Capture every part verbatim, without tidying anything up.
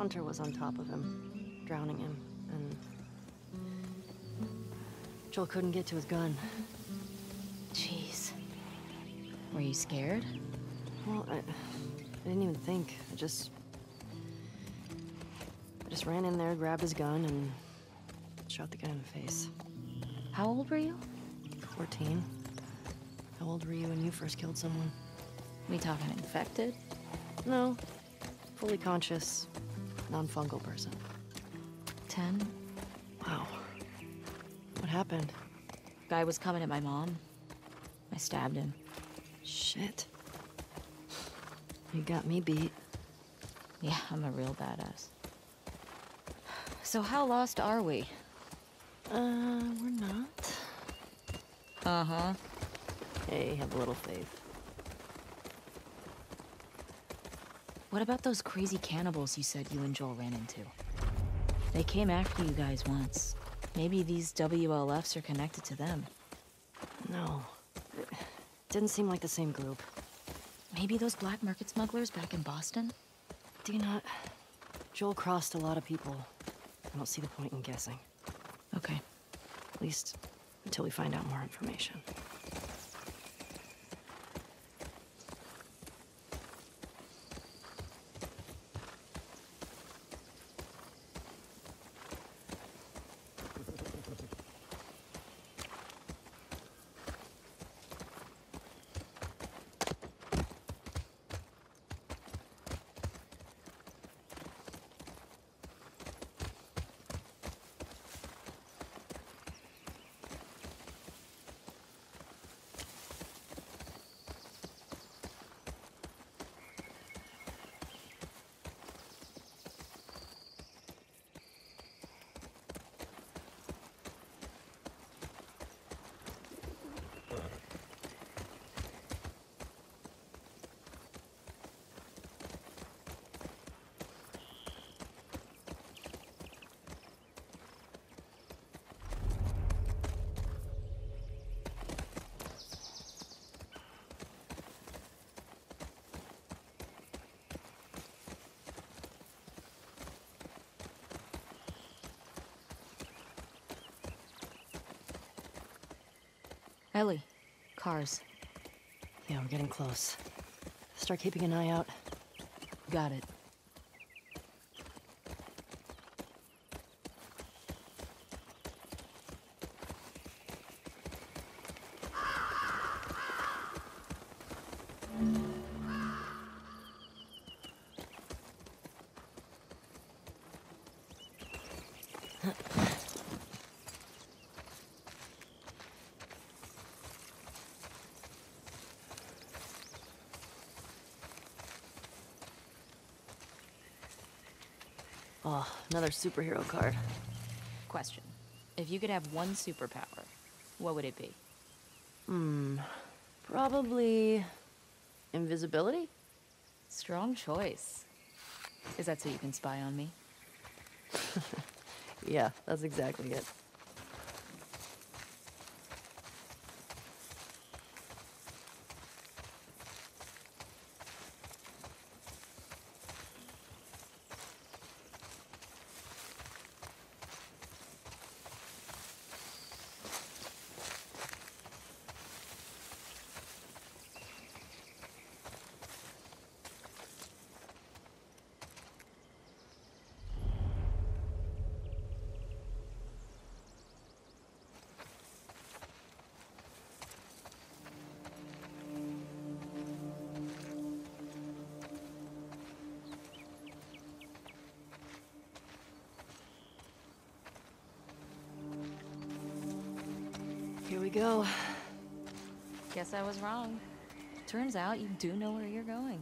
Hunter was on top of him, drowning him, and Joel couldn't get to his gun. Jeez. Were you scared? Well, I, I didn't even think. I just... I just ran in there, grabbed his gun, and shot the guy in the face. How old were you? fourteen. How old were you when you first killed someone? We talking infected? No. Fully conscious, non-fungal person. Ten? Wow. What happened? Guy was coming at my mom. I stabbed him. Shit. You got me beat. Yeah, I'm a real badass. So how lost are we? Uh, we're not. Uh-huh. Hey, have a little faith. What about those crazy cannibals you said you and Joel ran into? They came after you guys once. Maybe these W L Fs are connected to them. No. It didn't seem like the same group. Maybe those black market smugglers back in Boston? Dina, Joel crossed a lot of people. I don't see the point in guessing. Okay. At least until we find out more information. Ellie, cars. Yeah, we're getting close. Start keeping an eye out. Got it. Oh, another superhero card. Question. If you could have one superpower, what would it be? Hmm. Probably... invisibility? Strong choice. Is that so you can spy on me? Yeah, that's exactly it. Here we go. Guess I was wrong. Turns out you do know where you're going.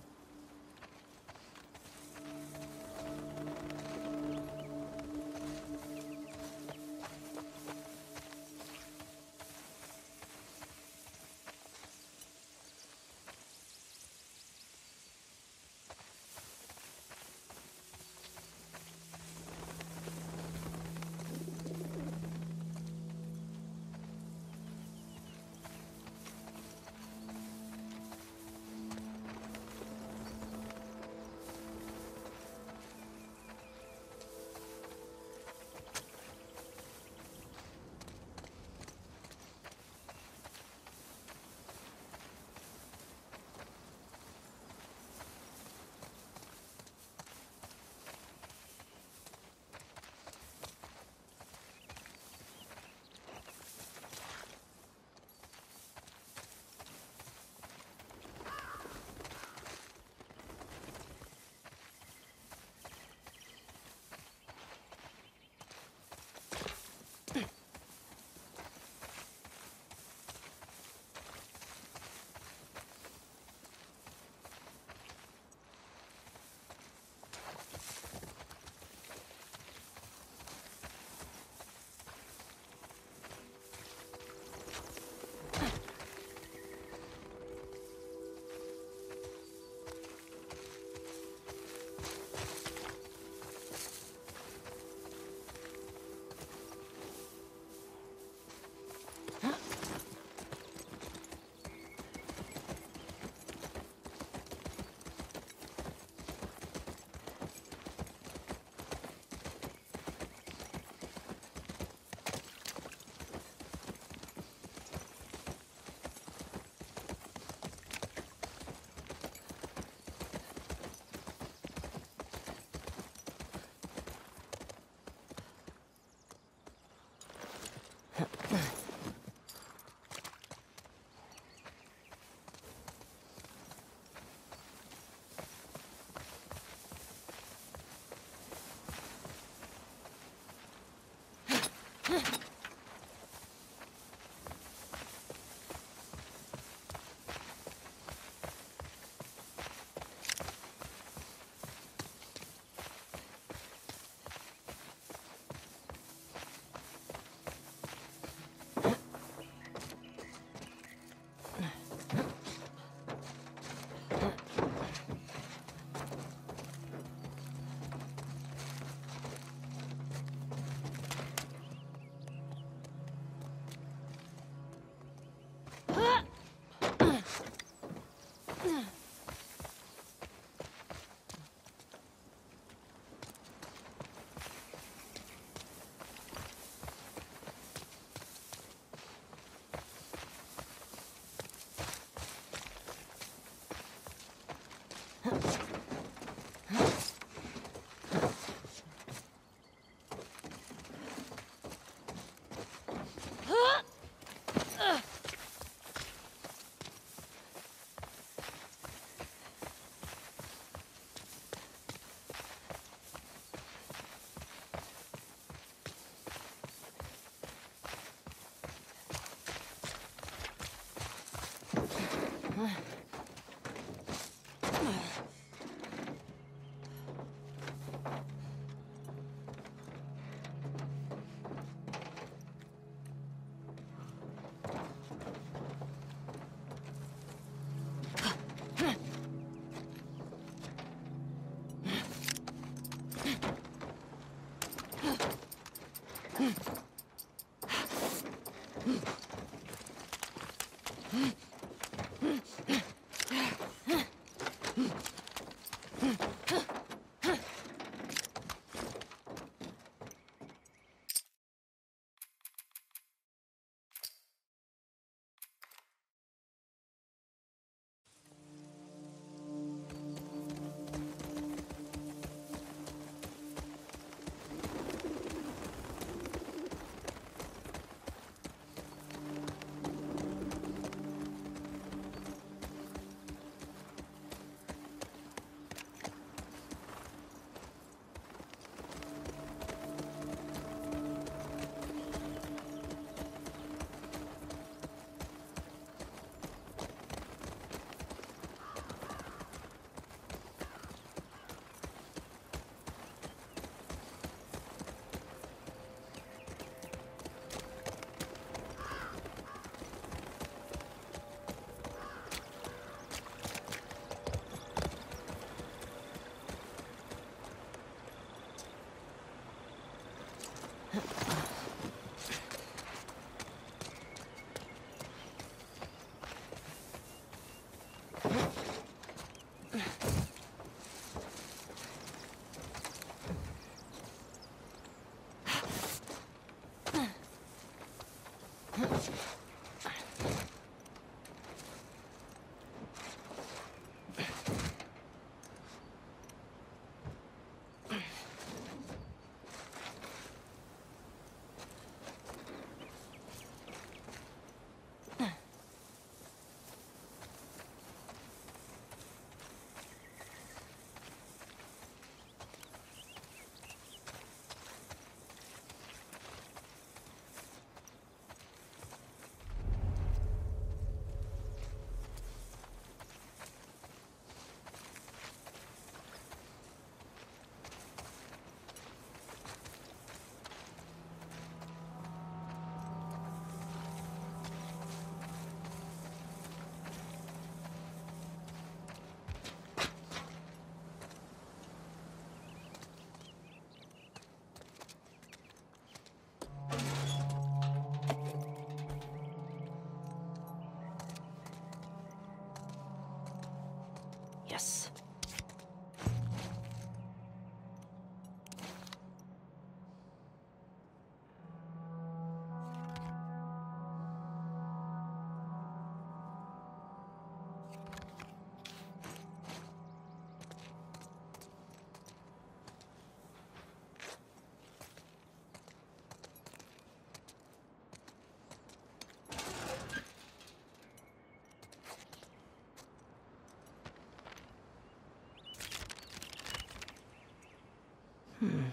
Hmm.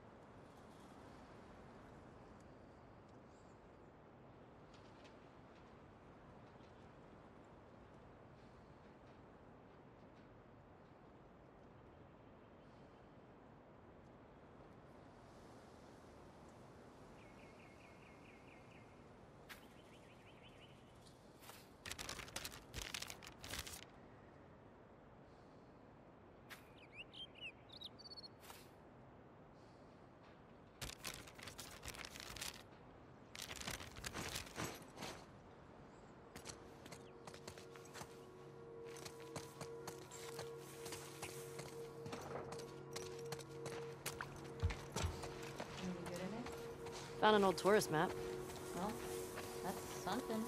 Found an old tourist map. Well, that's something.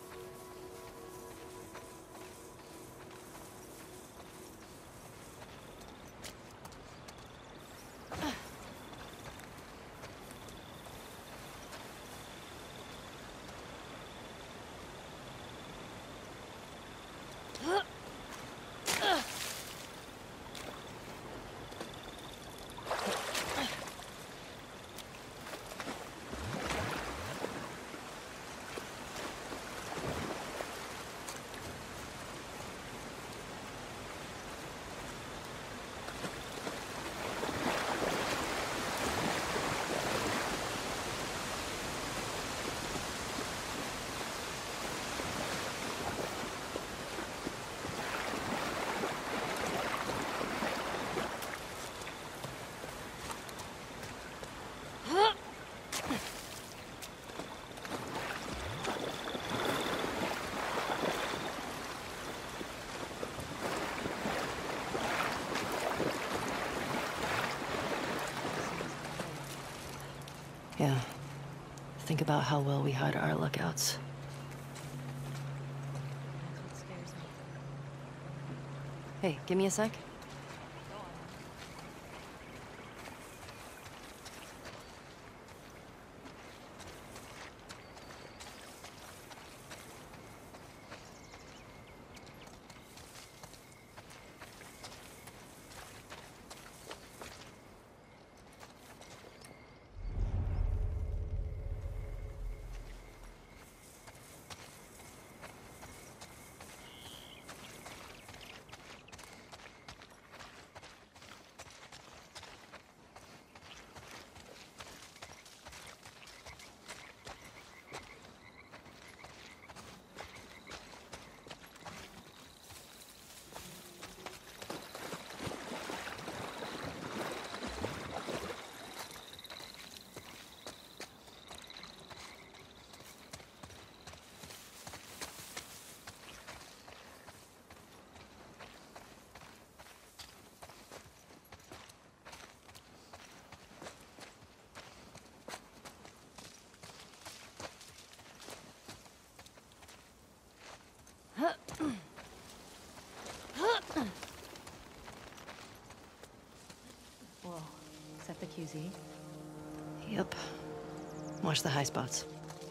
Yeah. Think about how well we hide our lookouts. That's what scares me. Hey, give me a sec. Whoa. Is that the Q Z? Yep. Watch the high spots.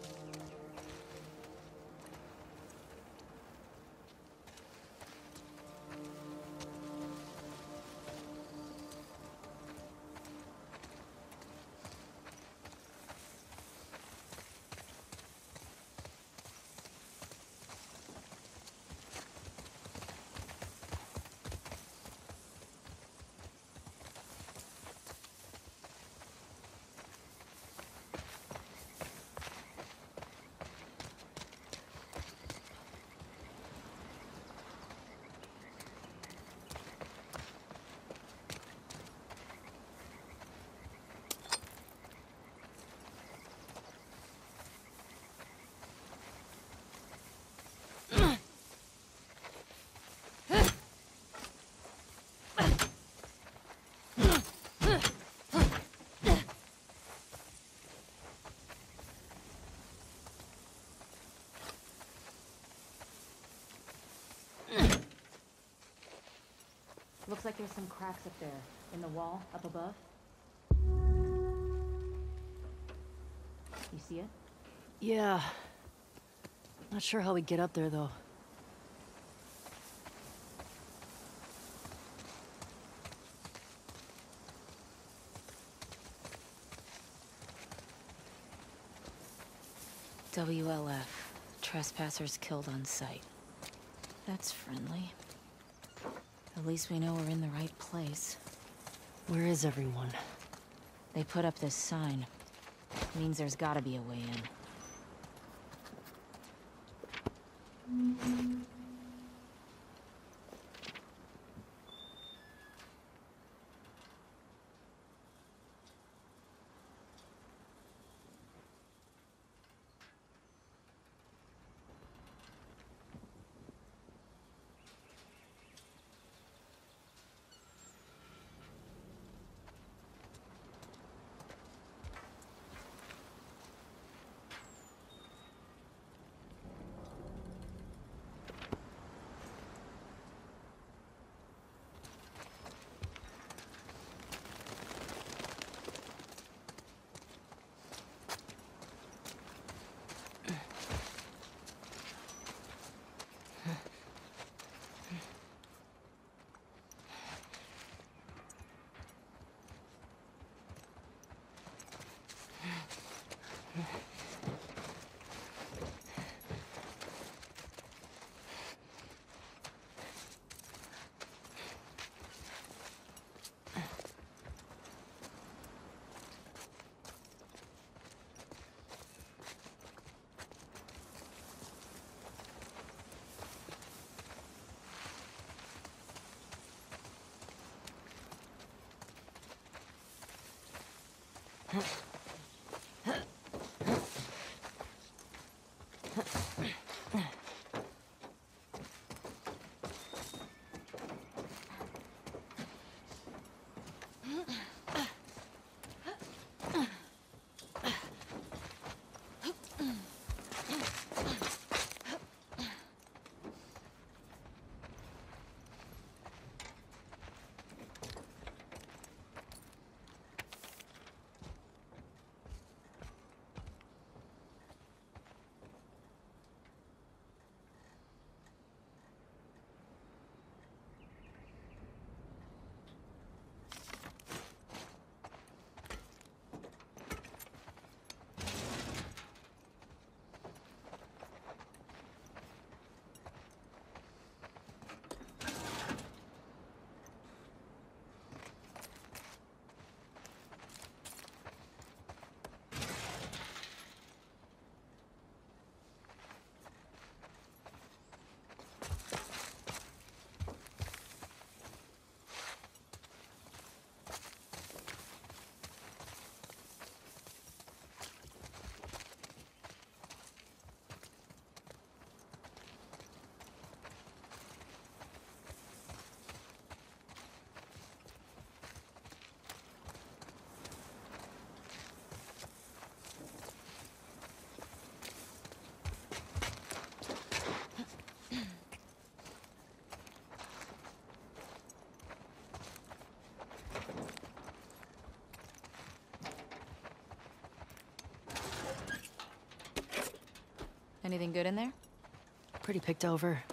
Looks like there's some cracks up there, in the wall, up above. You see it? Yeah. Not sure how we get up there, though. W L F. Trespassers killed on sight. That's friendly. At least we know we're in the right place. Where is everyone? They put up this sign. Means there's gotta be a way in. Anything good in there? Pretty picked over.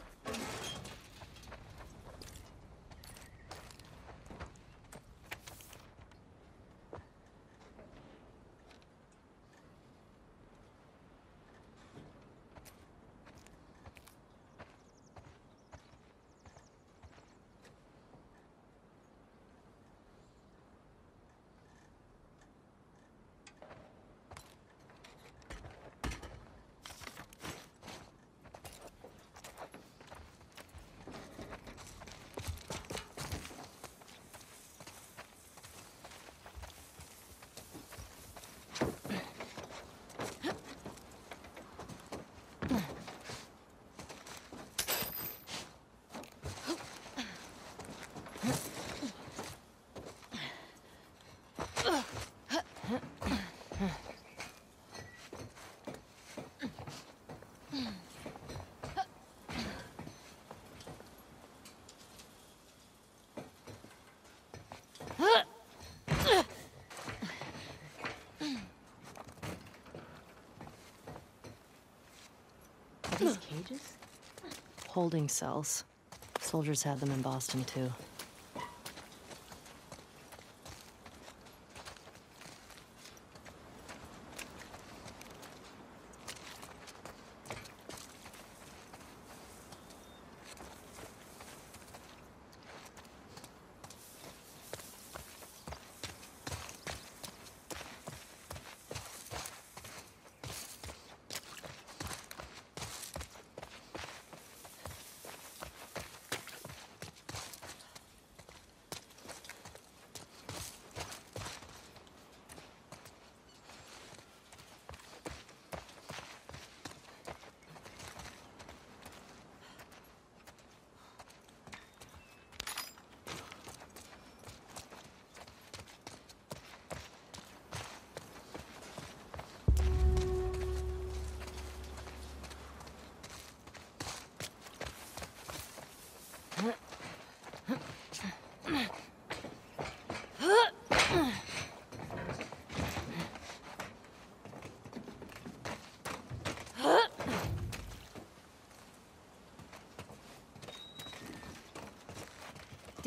Are these cages? Holding cells. Soldiers had them in Boston, too.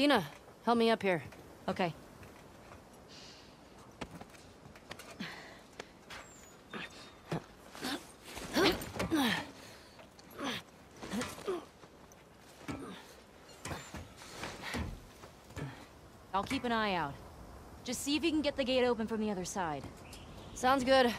Dina, help me up here. Okay. I'll keep an eye out. Just see if you can get the gate open from the other side. Sounds good.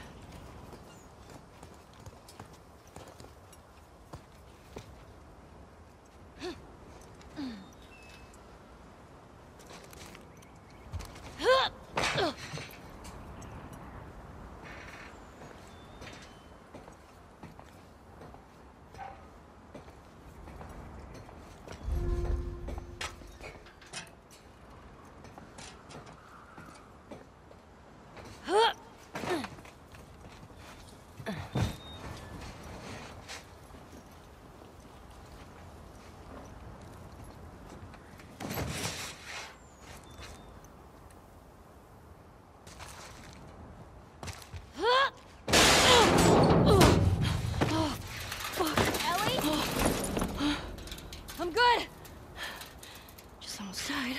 I'm good! Just almost died.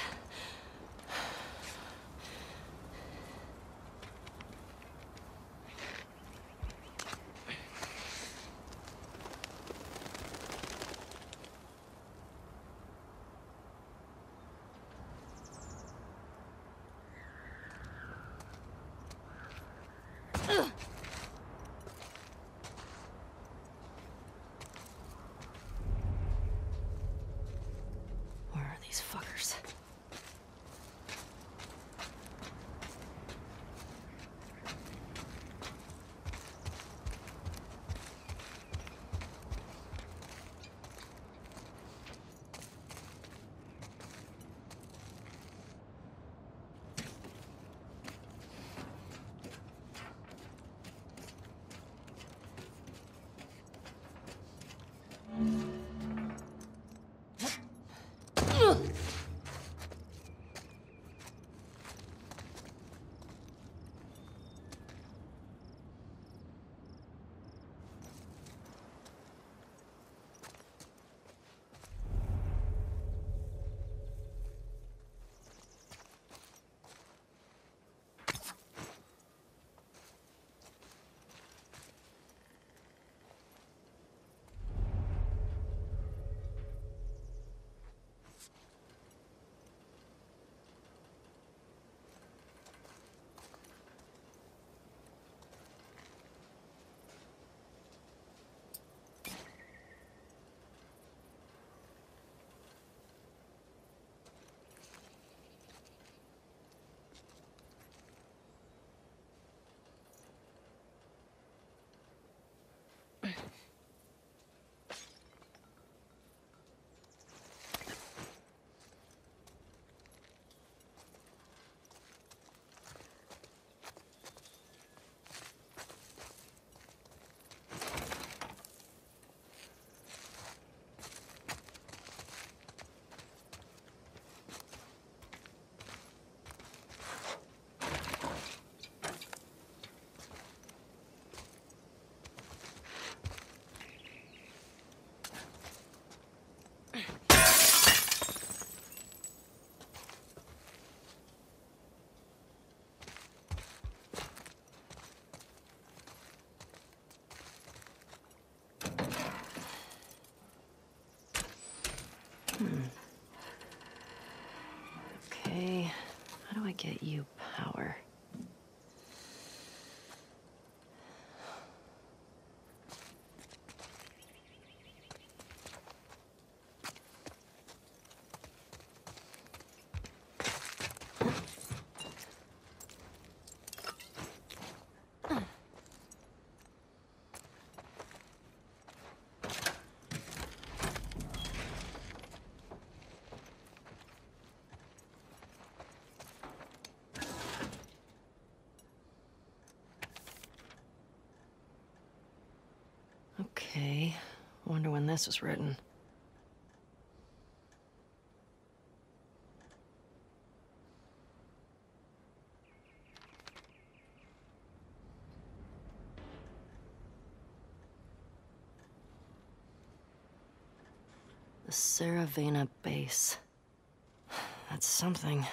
Where are these fuckers? Okay, how do I get you power? Okay, wonder when this was written. The Saravena base. That's something.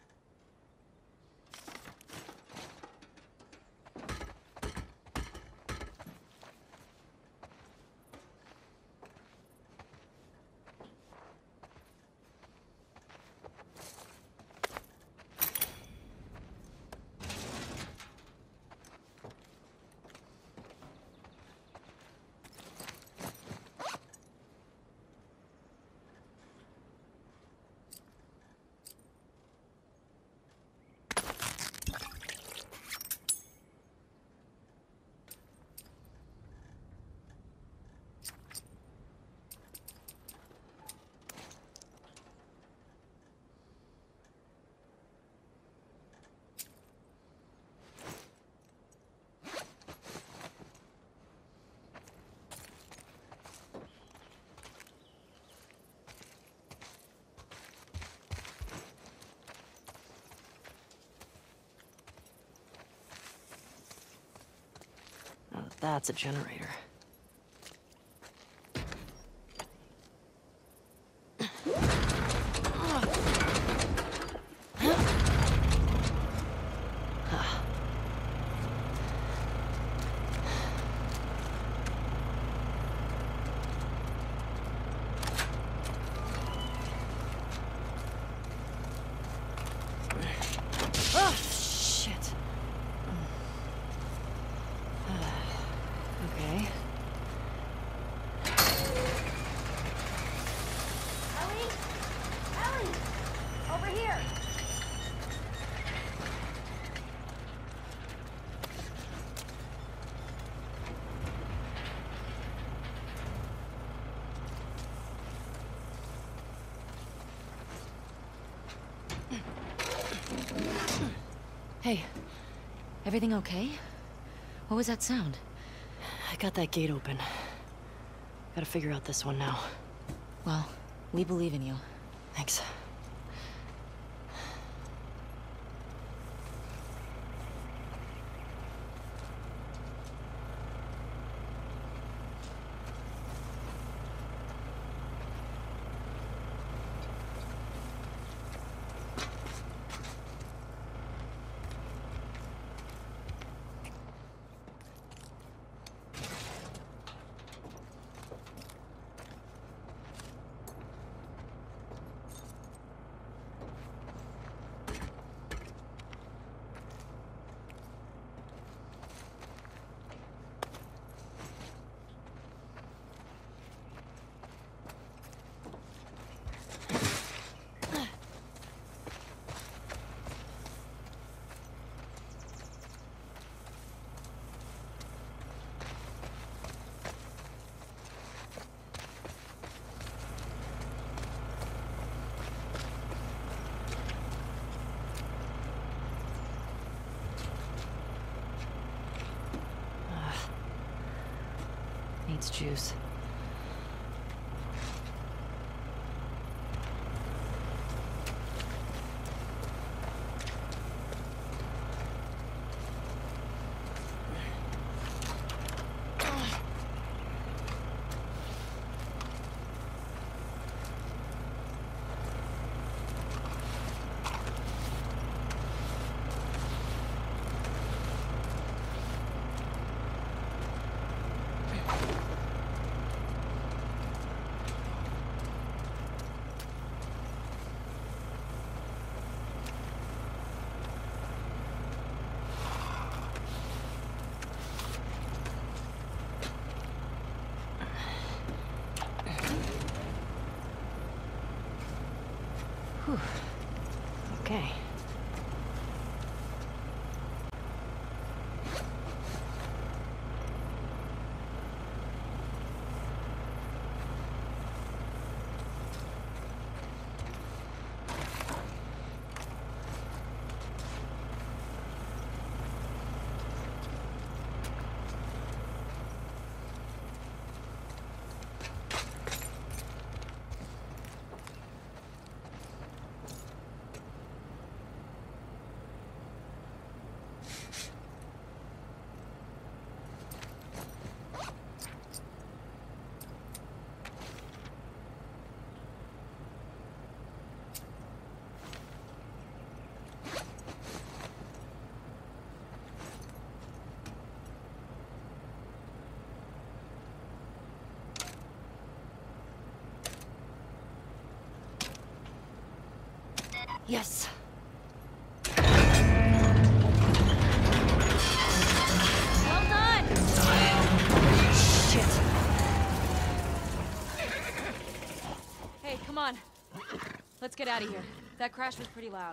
Now that's a generator. Oh, shit. Okay. Ellie? Ellie! Over here! Hey, everything okay? What was that sound? I got that gate open. Gotta figure out this one now. Well, we believe in you. Thanks. Needs juice. Whew. Okay. Yes. Well done! Shit. Hey, come on. Let's get out of here. That crash was pretty loud.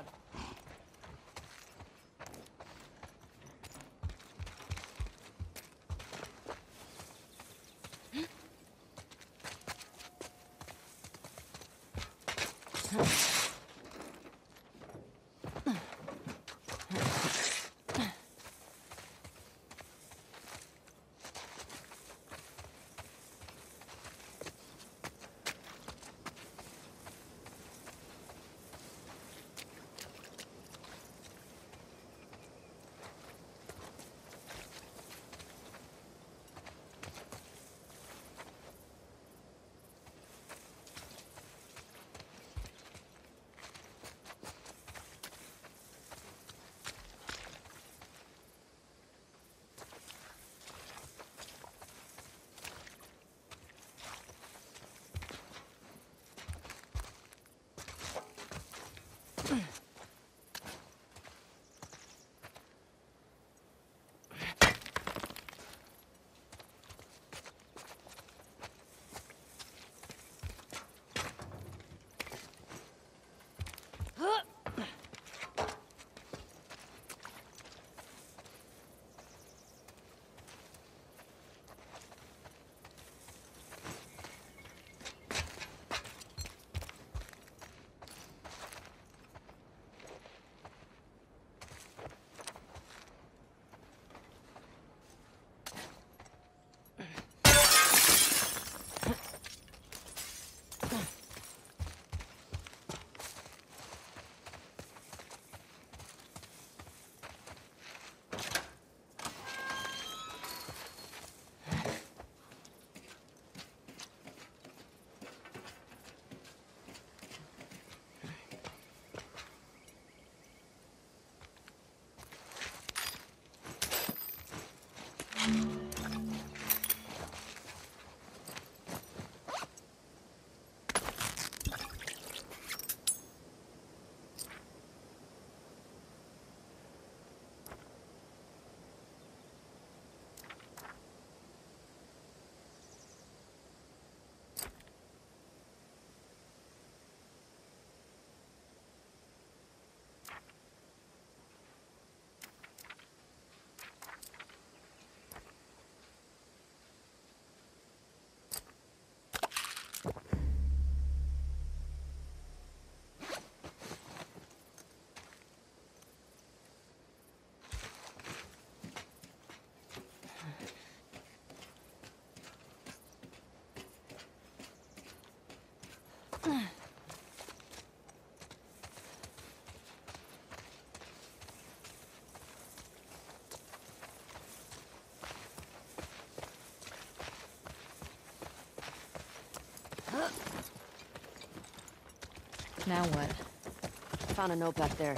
Now what? Found a note back there.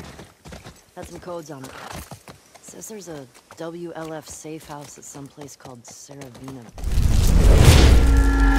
Had some codes on it. Says there's a W L F safe house at some place called Saravina.